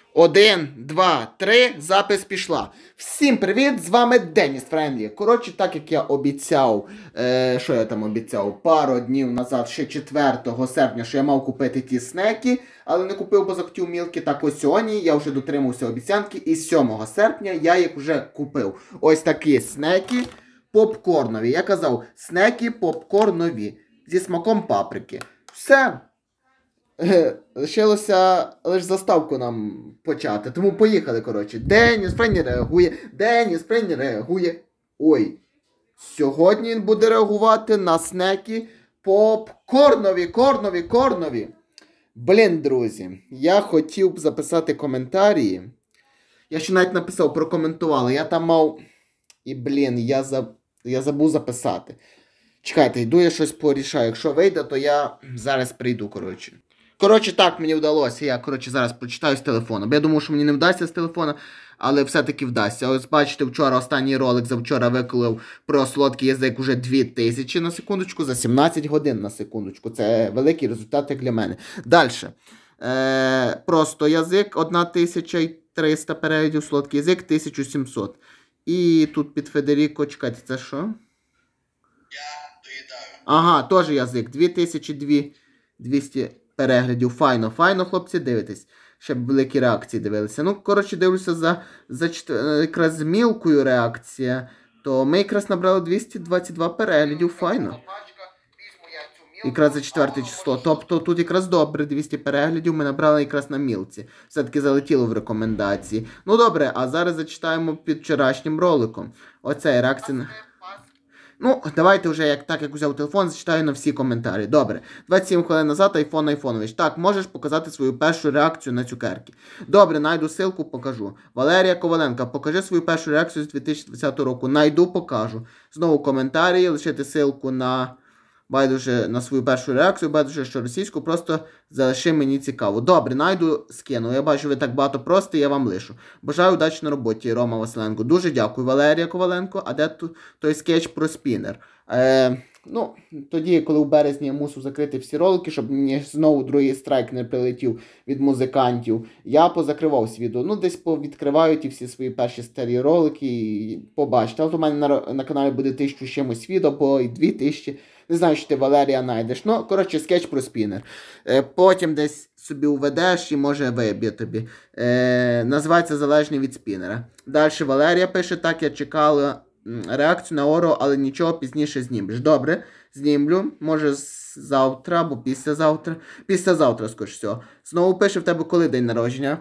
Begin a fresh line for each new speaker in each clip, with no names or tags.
1, 2, 3, запис пішла. Всім привіт, з вами Деніс Френдлі. Коротше, так як я обіцяв, що я там обіцяв, пару днів назад, ще 4 серпня, що я мав купити ті снеки, але не купив, бо захотів мілки. Так ось сьогодні я вже дотримався обіцянки і 7 серпня я їх вже купив. Ось такі снеки попкорнові. Я казав, снеки попкорнові зі смаком паприки. Все. Лишилося лише заставку нам почати. Тому поїхали, коротше. Деніс Френдлі реагує. Деніс Френдлі реагує. Ой. Сьогодні він буде реагувати на снеки попкорнові. Блін, друзі. Я хотів б записати коментарі. Я ще навіть написав, прокоментували. Я там мав... І, блін, я забув записати. Чекайте, йду я щось порішаю. Якщо вийде, то я зараз прийду, коротше. Коротше, так мені вдалося. Я, зараз прочитаю з телефону. Бо я думав, що мені не вдасться з телефона, але все-таки вдасться. Ось бачите, вчора останній ролик завчора виклав про солодкий язик уже 2000 на секундочку, за 17 годин на секундочку. Це великий результат як для мене. Далі. Просто язик 1300 переглядів, солодкий язик 1700. І тут під Федеріко, чекайте, це що? Я доїдаю. Ага, теж язик, 2200 переглядів. Файно, хлопці, дивитесь. Ще б великі реакції дивилися. Ну, коротше, дивлюся якраз з мілкою реакція. То ми якраз набрали 222 переглядів. Файно. Якраз за 4 число. Тобто тут якраз добре 200 переглядів ми набрали якраз на мілці. Все-таки залетіло в рекомендації. Ну добре, а зараз зачитаємо під вчорашнім роликом. Оце реакція. Ну, давайте вже, як взяв телефон, зачитаю на всі коментарі. Добре. 27 хвилин назад Айфонович. Так, можеш показати свою першу реакцію на цукерки. Добре, найду ссылку, покажу. Валерія Коваленко, покажи свою першу реакцію з 2020 року. Найду, покажу. Знову коментарі, лишити ссылку на... Байдуже на свою першу реакцію, байдуже, що російську, просто залиши, мені цікаво. Добре, найду, скину. Я бачу, ви так багато просите, я вам лишу. Бажаю удачі на роботі, Рома Василенко. Дуже дякую, Валерія Коваленко. А де той скетч про спінер? Ну, тоді, коли в березні я мусив закрити всі ролики, щоб мені знову другий страйк не прилетів від музикантів, я позакривав свій відео. Ну, десь повідкриваю ті всі свої перші старі ролики і побачите. Але у мене на каналі буде 1000 з чимось відео, або і 2000. Не знаю, що ти, Валерія, знайдеш. Ну, коротше, скетч про спінер. Потім десь собі уведеш і може виб'є тобі. Називається «Залежний від спінера». Далі Валерія пише, так, я чекала реакцію на Оро, але нічого пізніше знімеш. Добре, знімлю. Може завтра або післязавтра. Післязавтра, скоріш всього. Знову пише, в тебе коли день народження.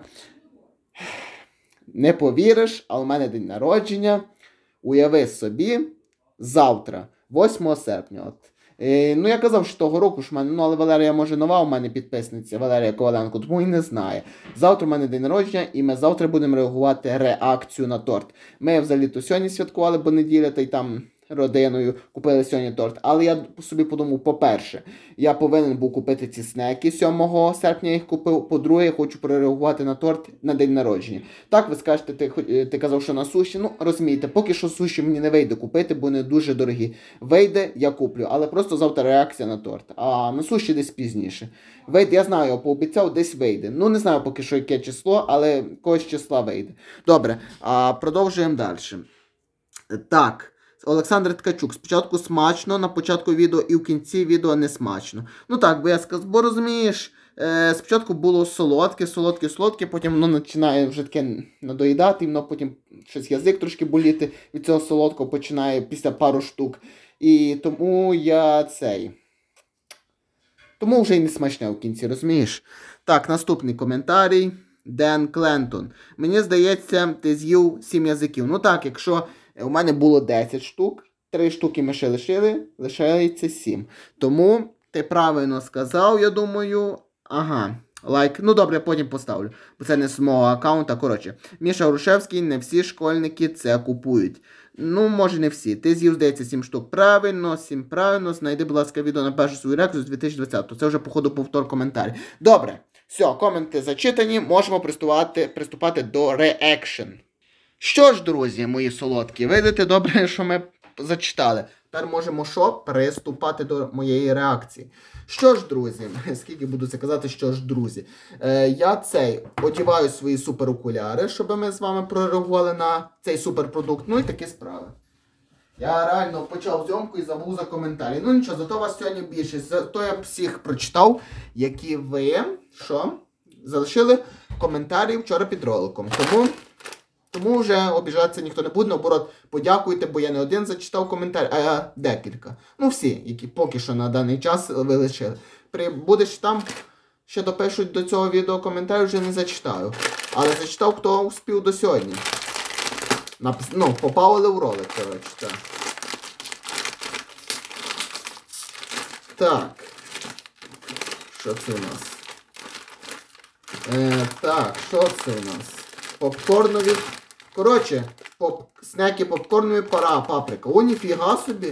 Не повіриш, але в мене день народження. Уяви собі, завтра, 8 серпня. От. Ну, я казав, що того року ж в мене, ну, але Валерія, може, нова у мене підписниця, Валерія Коваленко, тому і не знає. Завтра у мене день народження, і ми завтра будемо реагувати реакцію на торт. Ми взагалі-то сьогодні святкували, бо неділя, та й там родиною купили сьогодні торт. Але я собі подумав, по-перше, я повинен був купити ці снеки 7 серпня, я їх купив. По-друге, я хочу прореагувати на торт на день народження. Так, ви скажете, ти казав, що на суші. Ну, розумієте, поки що суші мені не вийде купити, бо вони дуже дорогі. Вийде, я куплю, але просто завтра реакція на торт. А на суші десь пізніше. Вийде, я знаю, я пообіцяв, десь вийде. Ну, не знаю поки що, яке число, але когось числа вийде. Добре, продовжуємо далі. Так. Олександр Ткачук. Спочатку смачно, на початку відео і в кінці відео не смачно. Ну так, бо я сказав, бо розумієш, спочатку було солодке, потім воно починає вже таке надоїдати, і воно потім щось язик трошки боліти від цього солодкого починає після пару штук. І тому Тому вже й не смачне в кінці, розумієш? Так, наступний коментарій. Ден Клентон. Мені здається, ти з'їв 7 язиків. Ну так, якщо у мене було 10 штук, 3 штуки ми ще лишили, лишається 7. Тому ти правильно сказав, я думаю. Ага, лайк. Ну добре, я потім поставлю, бо це не з мого аккаунта. Коротше, Міша Рушевський, не всі школьники це купують. Ну, може не всі. Ти з'їв, здається, 7 штук правильно, 7 правильно. Знайди, будь ласка, відео на першу свою реакцію з 2020. Це вже, походу, повтор коментарі. Добре, все, коменти зачитані, можемо приступати до реакшн. Що ж, друзі, мої солодкі, видите, добре, що ми зачитали. Тепер можемо що? Приступати до моєї реакції. Що ж, друзі, скільки буду це казати, що ж, друзі. Я одіваю свої суперокуляри, щоб ми з вами прореагували на цей суперпродукт. Ну і такі справи. Я реально почав зйомку і забув за коментарі. Ну нічого, зато вас сьогодні більшість. Зато я всіх прочитав, які ви, залишили коментарі вчора під роликом. Тому вже обіжатися ніхто не буде, наоборот, подякуйте, бо я не один зачитав коментар, а декілька. Ну всі, які поки що на даний час ви лишили. Будеш там, ще допишуть до цього відео коментарі, вже не зачитаю. Але зачитав, хто успів до сьогодні. Попали в ролик, коротше, так. Так. Що це у нас? Так, що це у нас? Попкорнові. Коротше, снеки попкорнові паприка. О, ніфіга собі.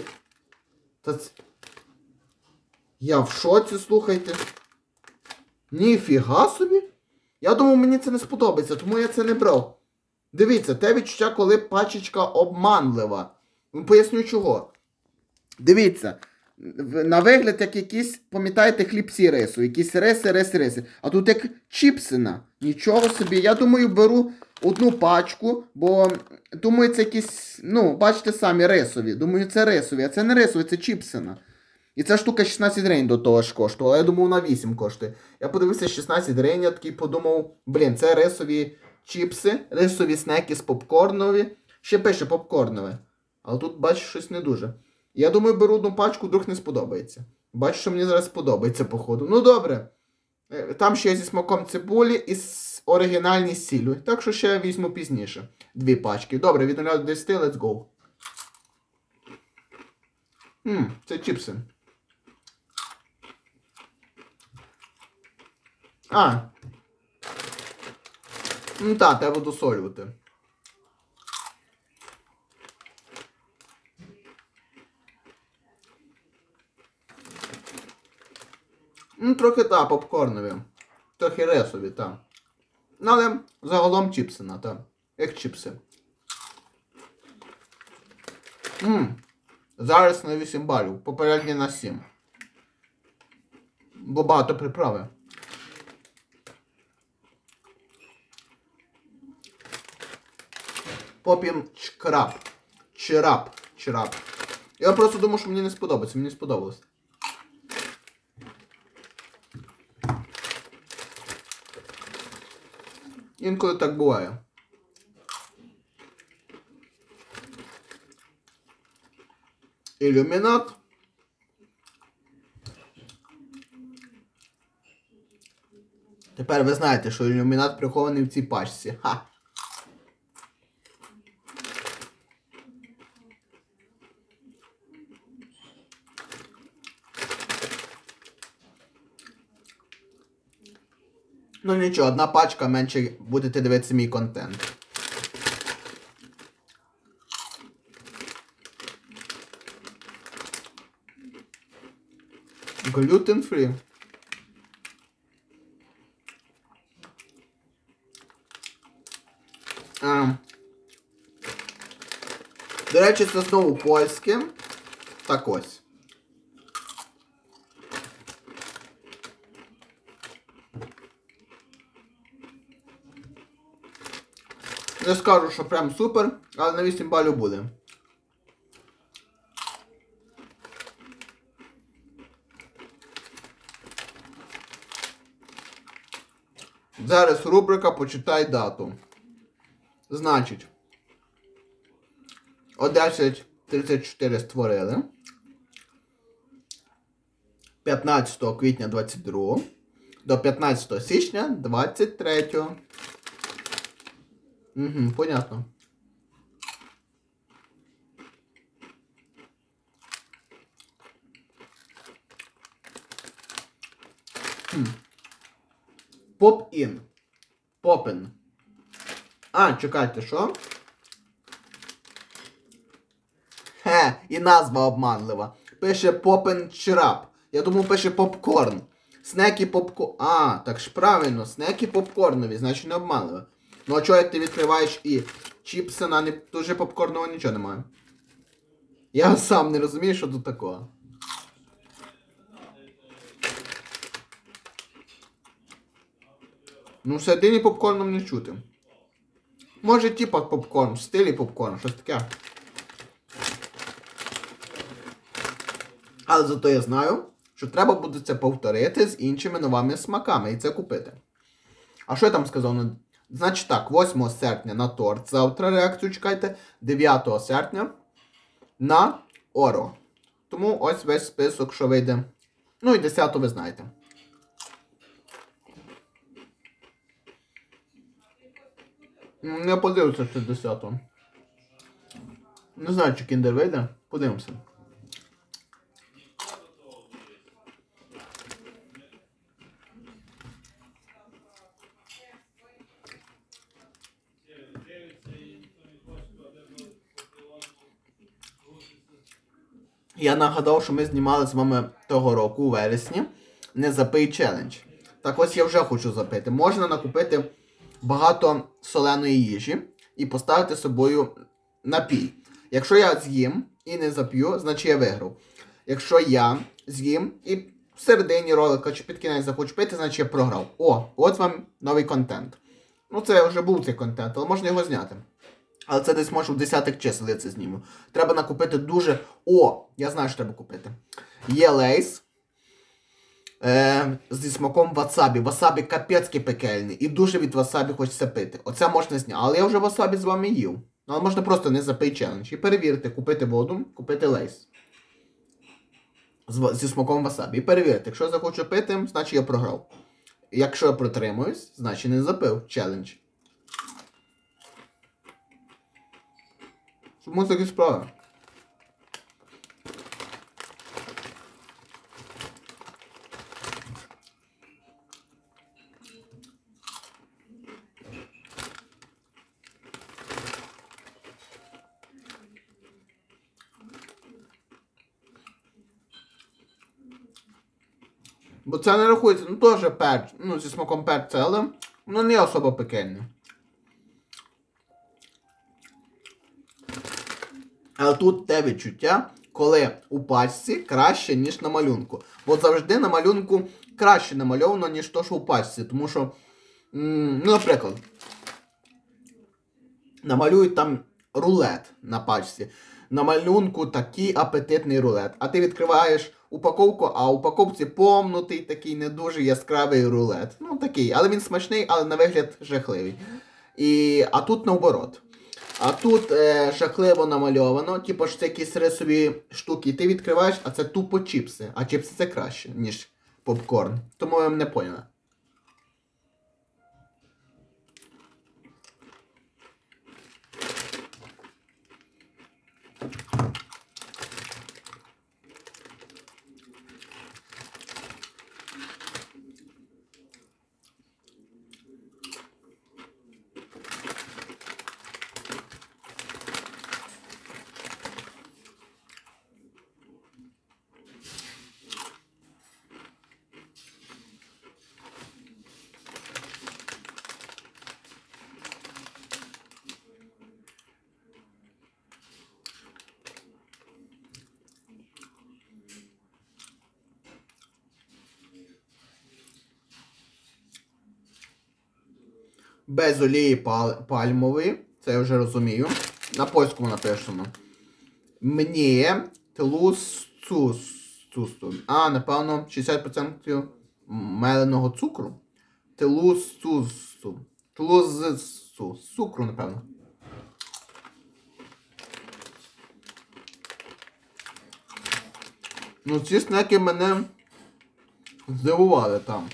Я в шоці, слухайте. Ніфіга собі. Я думав, мені це не сподобається, тому я це не брав. Дивіться, те відчуття, коли пачечка обманлива. Поясню чого. Дивіться. На вигляд, як якісь, пам'ятаєте, хлібці рису. Якісь риси. А тут як чіпсина. Нічого собі. Я думаю, беру одну пачку, бо, думаю, це якісь, бачите самі, рисові. Думаю, це рисові. А це не рисові, це чіпсина. І ця штука 16 гривень до того ж коштувала. Я думав, на 8 коштує. Я подивився 16 гривень, я такий подумав, це рисові чіпси, рисові снеки з попкорнові. Ще пише попкорнове. Але тут, бачу, щось не дуже. Я думаю, беру одну пачку, вдруг не сподобається. Бачу, що мені зараз сподобається, походу. Ну, добре. Там ще є зі смаком цибулі і з оригінальній сіллю. Так що ще візьму пізніше. 2 пачки. Добре, від 0 до 10, let's go. Це чіпси. Так, треба досолювати. Трохи, попкорнові. Трохи рисові, Але загалом чіпсина, як чіпси. Зараз на 8 балів, попередньо на 7. Бо багато приправи. Попім чирап. Я просто думав, що мені не сподобається, мені сподобалось. Інколи так буває. Ілюмінат. Тепер ви знаєте, що ілюмінат прихований в цій пачці. Ха! Ну нічого, одна пачка, менше будете дивитися мій контент. Gluten free. До речі, це знову польське. Так ось. Не скажу, що прям супер, але на 8 балів буде. Зараз рубрика «Почитай дату». Значить, о 10:34 створили. 15 квітня 22 до 15 січня 23. Понятно. Pop-in. Popin. Чекайте, що? І назва обманлива. Пише Popin Чирап. Я думав, пише попкорн. Снеки попкорн. Так ж правильно, снеки попкорнові, значить не обманливо. Ну а чого, як ти відкриваєш і чіпсина, не дуже попкорного нічого немає. Я сам не розумію, що тут такого. Ну, всередині попкорном не чути. Може, типа попкорн, в стилі попкорн, щось таке. Але зато я знаю, що треба буде це повторити з іншими новими смаками і це купити. А що я там сказав? Значить так, 8 серпня на торт, завтра реакцію чекайте, 9 серпня на Оро. Тому ось весь список, що вийде. Ну і 10 ви знаєте. Я подивлюся, що 10. Не знаю, чи кіндер вийде. Подивимося. Я нагадав, що ми знімали з вами того року у вересні не запий челендж. Так ось я вже хочу запити. Можна накупити багато соленої їжі і поставити з собою напій. Якщо я з'їм і не зап'ю, значить я виграв. Якщо я з'їм і в середині ролика чи під кінець захочу пити, значить я програв. О, от вам новий контент. Ну це вже був цей контент, але можна його зняти. Але це десь може в 10-х чисел я це зніму. Треба накупити дуже... О, я знаю, що треба купити. Є лейс зі смаком васабі. Васабі капецький пекельний. І дуже від васабі хочеться пити. Оце можна зняти. Але я вже васабі з вами їв. Але можна просто не запий челендж. І перевірити, купити воду, купити лейс. Зі смаком васабі. І перевірити, якщо я захочу пити, значить я програв. Якщо я протримуюсь, значить не запив челендж. Чому такі справи? Бо це не рахується, ну теж перч, ну зі смаком перця, але воно не особо пекельне. Але тут те відчуття, коли у пачці краще, ніж на малюнку. Бо завжди на малюнку краще намальовано, ніж то, що у пачці. Тому що, ну, наприклад, намалюють там рулет на пачці. На малюнку такий апетитний рулет. А ти відкриваєш упаковку, а у упаковці помнутий такий не дуже яскравий рулет. Ну такий, але він смачний, але на вигляд жахливий. А тут наоборот. А тут жахливо намальовано, типу ж це якісь рисові штуки. І ти відкриваєш, а це тупо чіпси. А чіпси це краще, ніж попкорн. Тому я не поняла. Без олії пальмової, це я вже розумію. На польському напишемо. Мені тлусцусту. Напевно, 60% меленого цукру. Тлусцусту. Тлузцу. Цукру, напевно. Ну, ці снеки мене здивували там.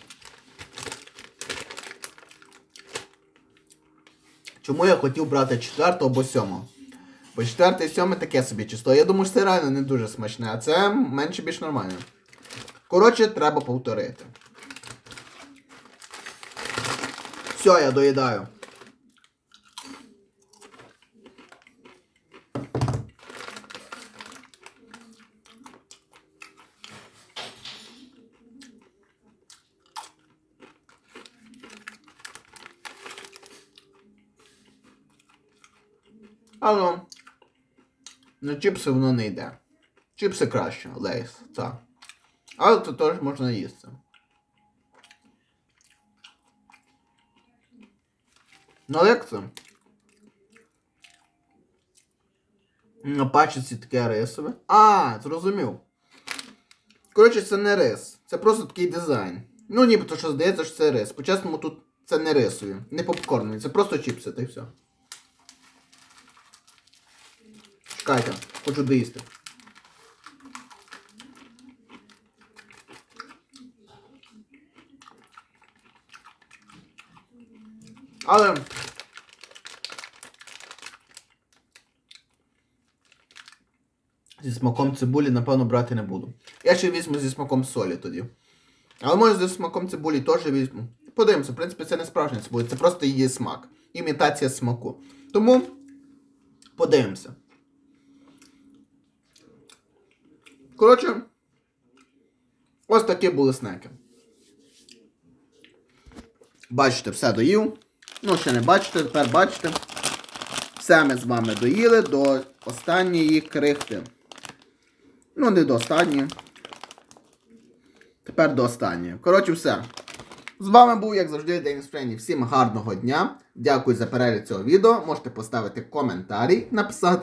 Чому я хотів брати 4 або 7? Бо 4 і 7 таке собі число. Я думаю, що це реально не дуже смачне, а це менше більш нормально. Коротше, треба повторити. Все, я доїдаю. Алло. На чіпси воно не йде. Чіпси краще, Лейс, так. Але це теж можна їсти. Ну як це? На пачці таке рисове. А, зрозумів. Коротше, це не рис. Це просто такий дизайн. Ну, нібито, що здається, що це рис. По-чесному, тут це не рисові, не попкорнові. Це просто чіпси, та й все. Чекайте, хочу доїсти. Але... зі смаком цибулі, напевно, брати не буду. Я ще візьму зі смаком солі тоді. Але може зі смаком цибулі теж візьму. Подивимося, в принципі, це не справжня цибуля, це просто її смак. Імітація смаку. Тому подивимося. Коротше, ось такі були снеки. Бачите, все доїв. Ну, ще не бачите, тепер бачите. Все ми з вами доїли до останньої крихти. Ну, не до останньої. Тепер до останньої. Коротше, все. З вами був, як завжди, Денис Френі. Всім гарного дня. Дякую за перегляд цього відео. Можете поставити коментарі, написати.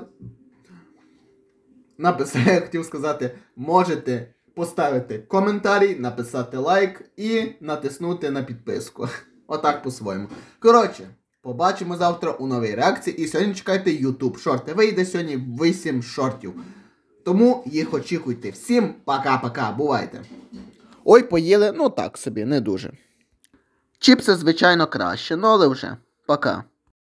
Я хотів сказати, можете поставити коментарі, написати лайк і натиснути на підписку. Отак по-своєму. Коротше, побачимо завтра у новій реакції. І сьогодні чекайте YouTube шорти. Вийде сьогодні 8 шортів. Тому їх очікуйте. Всім пока-пока. Бувайте. Ой, поїли, ну так собі, не дуже. Чіпси, звичайно, краще, ну але вже. Пока.